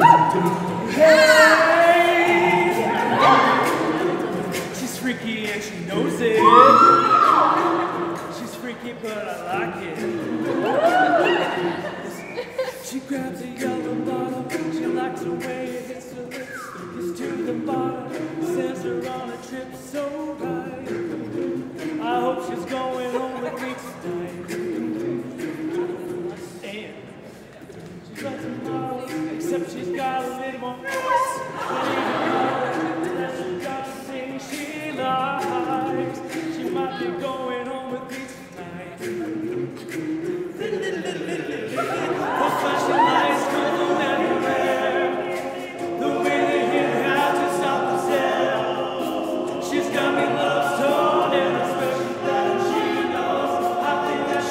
Hey! She's freaky and she knows it. She's freaky but I like it. She grabs a yellow bottle. She likes the way it hits her lips. Gets to the bottom. Sends her on a trip so right. I hope she's going home with me tonight. And she's got tomorrow, except she's got a little more voice. And she's got the things she likes. She might be going home with me tonight. Those flashing lights come from everywhere. The way they hit out to stop the sound. She's got me love stoned and especially that she knows. I think that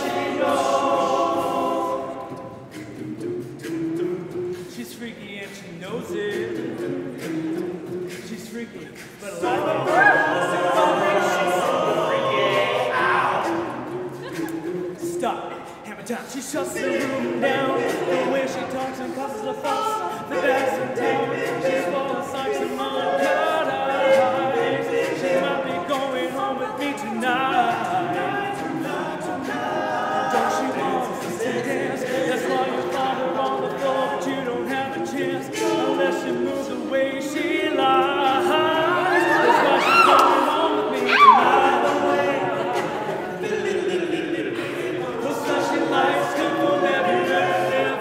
she knows. She's freaky and she knows it. She's freaky, but I like it. Stop. Hammer time. She shuts the room down. The way she talks and causes a fuss. The baddest in town. She's full of sights and uncut eyes. She might be going home with me tonight. Don't she want us to dance? That's why you find her on the floor, but you don't have a chance unless she moves the way she likes. That's why she's going home with me tonight. Those flashing lights come from everywhere.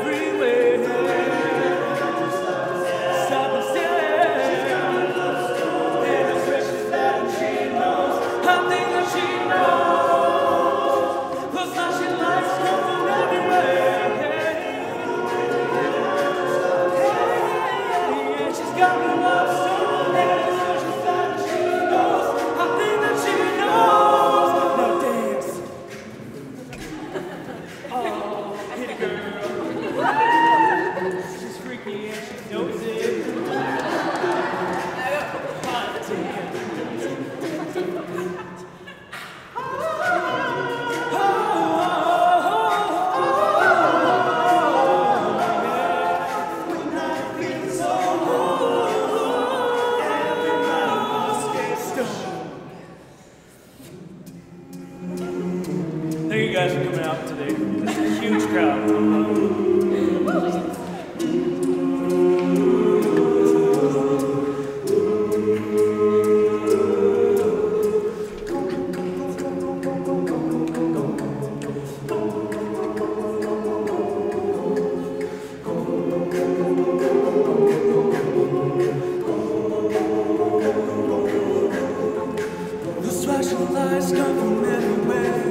Stop and stare. And the precious that she knows. I think that she knows. Those flashing lights come from everywhere. Yeah, she's got me love stoned. And the precious that she knows. I think that she knows. Now dance. Oh, hit it, girl. She's freaky and she knows it. Hot damn. Thank you guys for coming out today. This is a huge crowd. Those flashing lights come from everywhere.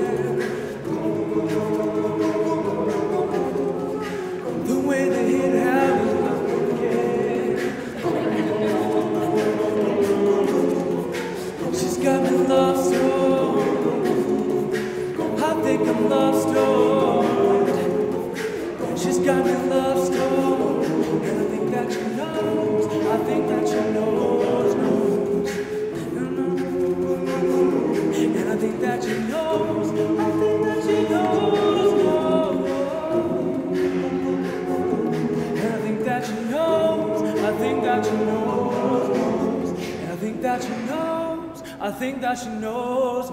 The way they hit out is not forget. She's got me love stoned. I think I'm love stoned. She's got me love stoned. And I think that she knows. I think that she knows. And I think that she knows. I think that she knows. And I think that she knows. I think that she knows. And I think that she knows. I think that she knows.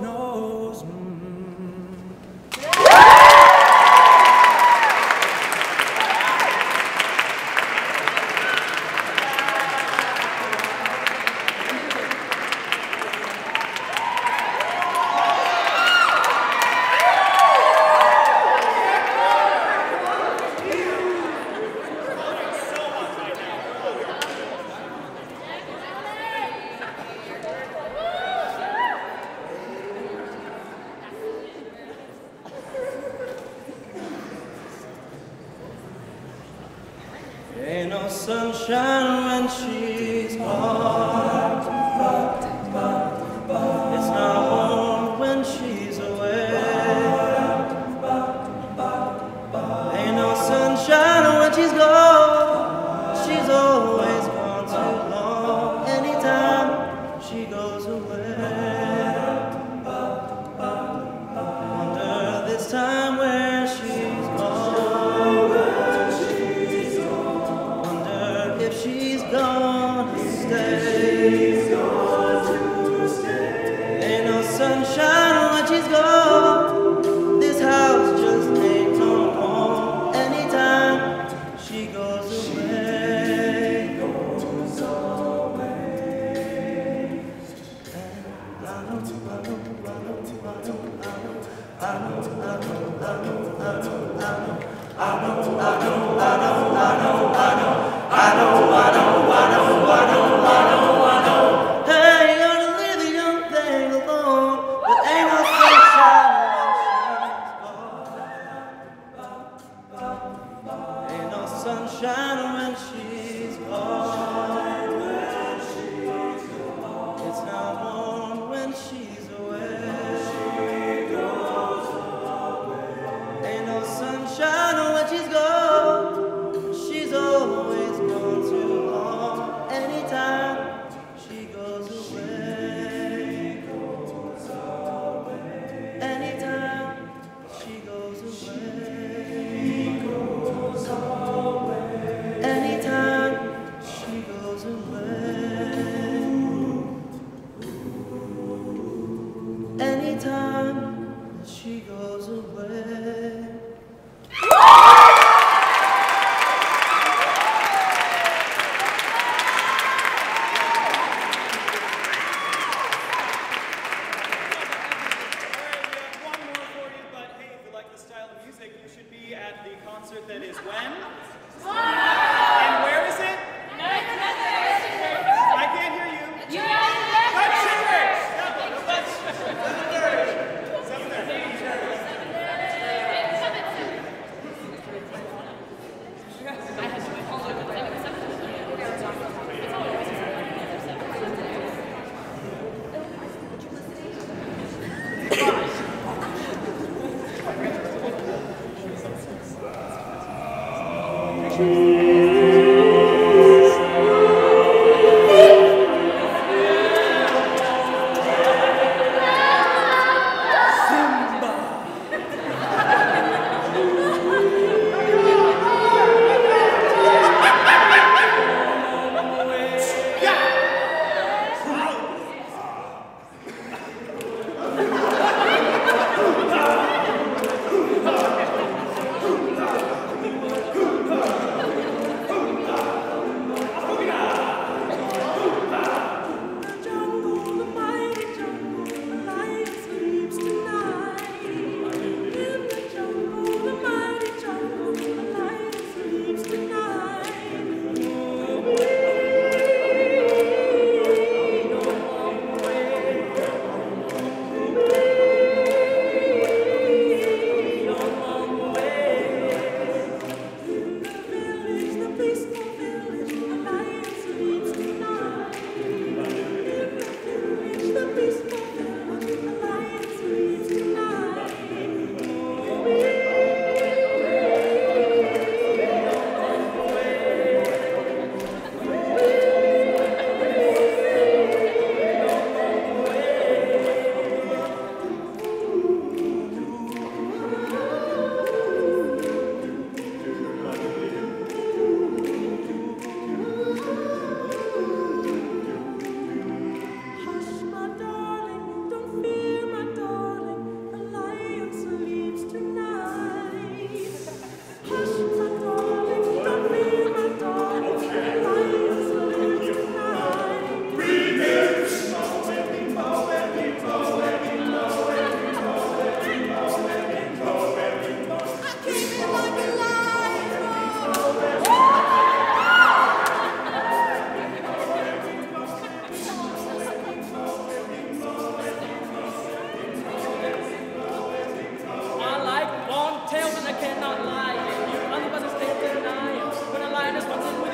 Ain't no sunshine when she's gone. It's not warm when she's away. Ain't no sunshine when she's gone. She's always gone too long. Anytime she goes away. Wonder this time where she's gone. away. Anytime she goes away. Anytime she goes away. Anytime she goes away. That is when? And where is it? I can't hear you.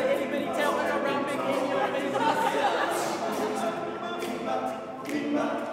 Bye.